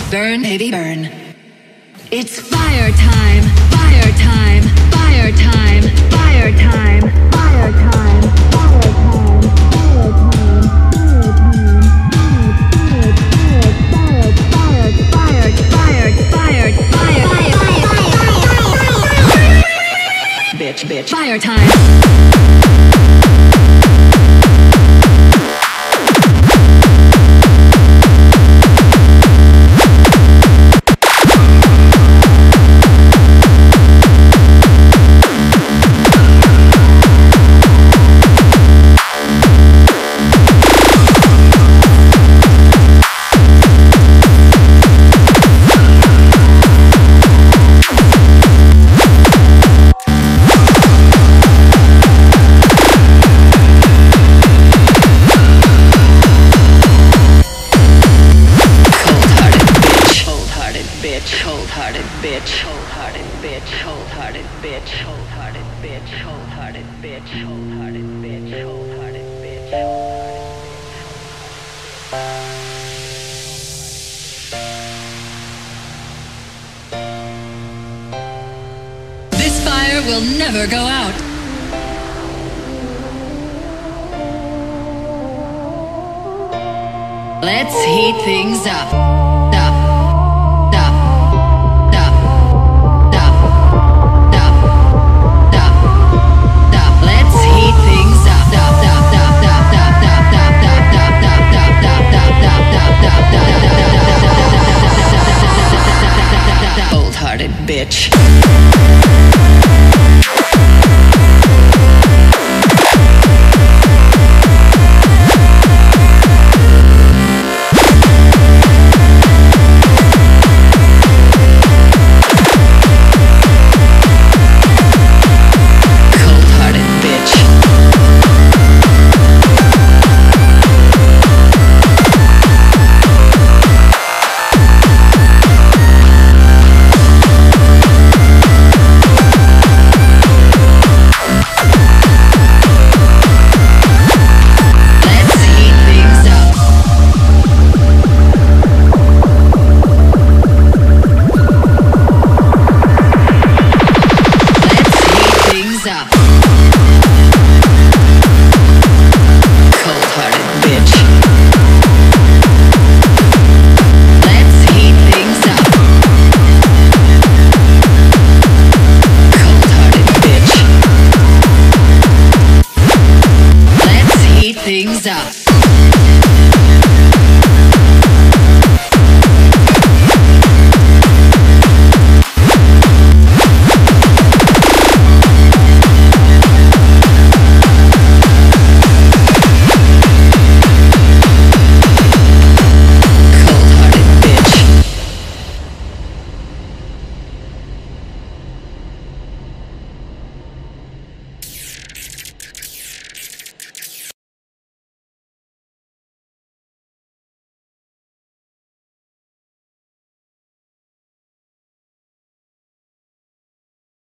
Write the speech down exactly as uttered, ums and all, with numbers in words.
Burn, baby, burn. It's fire time, fire time, fire time, fire time, fire time, fire time, fire time, fire, fire, fire, fire, fire, bitch, bitch, fire time. Cold-hearted bitch, cold-hearted bitch, cold-hearted bitch, cold-hearted bitch, cold-hearted bitch, cold-hearted bitch, cold-hearted bitch, cold-hearted bitch. This fire will never go out. Let's heat things up. Cold-hearted bitch. Things up.